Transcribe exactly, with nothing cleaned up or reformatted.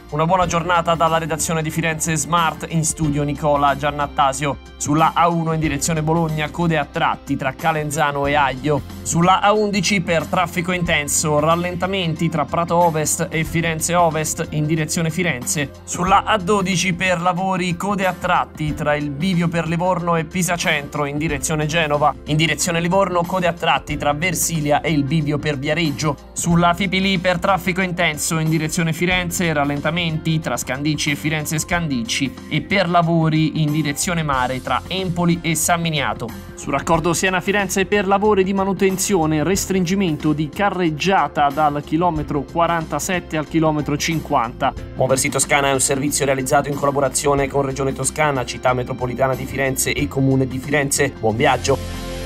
Una buona giornata dalla redazione di Firenze Smart, in studio Nicola Giannattasio. Sulla A uno in direzione Bologna, code a tratti tra Calenzano e Aglio. Sulla A undici per traffico intenso, rallentamenti tra Prato Ovest e Firenze Ovest in direzione Firenze. Sulla A dodici per lavori, code a tratti tra il bivio per Livorno e Pisa Centro in direzione Genova. In direzione Livorno, code a tratti tra Versilia e il bivio per Viareggio. Sulla Fipili per traffico intenso in direzione Firenze, rallentamenti tra Scandicci e Firenze Scandicci, e per lavori in direzione mare tra Empoli e San Miniato. Sul raccordo Siena-Firenze per lavori di manutenzione, restringimento di carreggiata dal chilometro quarantasette al chilometro cinquanta. Muoversi Toscana è un servizio realizzato in collaborazione con Regione Toscana, Città Metropolitana di Firenze e Comune di Firenze. Buon viaggio!